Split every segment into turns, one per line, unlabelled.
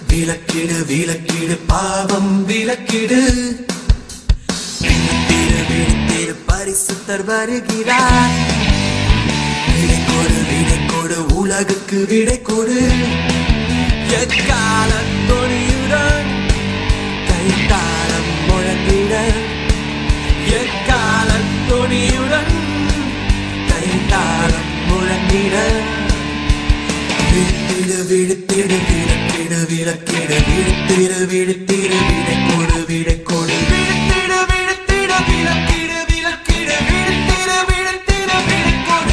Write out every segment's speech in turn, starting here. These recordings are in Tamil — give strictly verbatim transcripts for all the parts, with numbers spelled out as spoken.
விலக்கிடு விலக்கிடு பாவம் விலக்கிடு. விழித்திரு விழித்திரு பரிசுத்தர் வருகிறார். விடை கொடு விடை கொடு உலகுக்கு விடை கொடு. எக்கால தொனியுடன் கைத்தாளம் முழங்கிட. எக்கால தொனியுடன் கைத்தாளம் முழங்கிட. விழித்திடு விழித்திடு விளக்கிடு விளக்கிடு விழித்திரு விழித்திரு விடை கொடு விடை கொடு. விழித்திடு விழித்திடு விளக்கிடு விளக்கிடு விழித்திரு விழித்திரு விடை கொடு.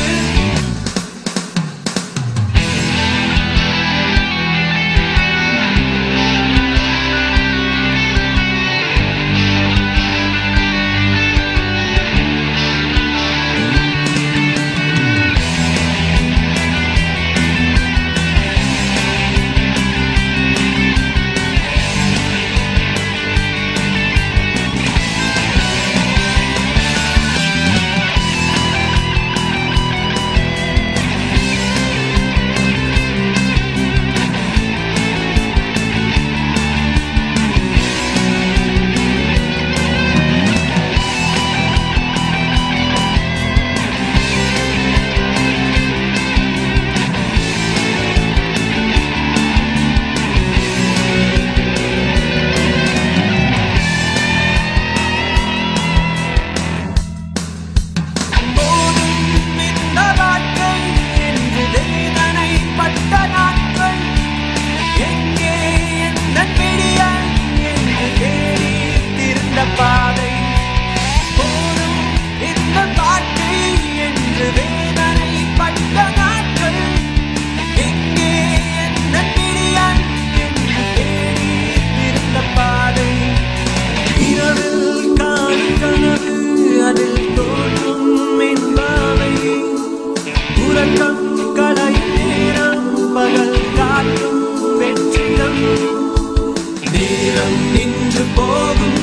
நேரம் நின்று போகும்,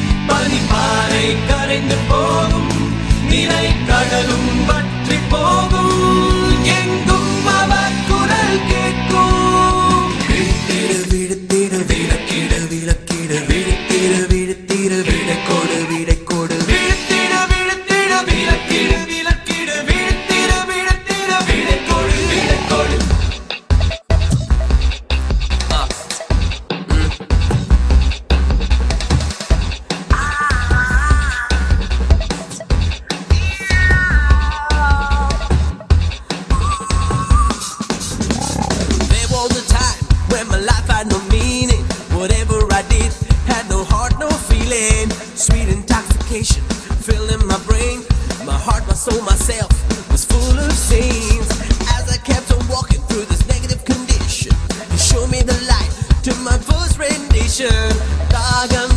பனிப்பாறை கரைந்து போகும், நிலை கடலும் வற்றி போகும், எங்கும் அவர் குரல் கேட்கும். விழித்திடு விழித்திடு விளக்கிடு விளக்கிடு விழித்திடு விழித்திடு விடை கொடு விடை கொடு. விழித்திடு விழித்திடு விளக்கிடு விளக்கிடு விழித்திடு விழித்திடு விடை கொடு விடை கொடு.
Sweet intoxication filling my brain. My heart, my soul, myself was full of sins. As I kept on walking through this negative condition, you showed me the light to my first rendition. Dark and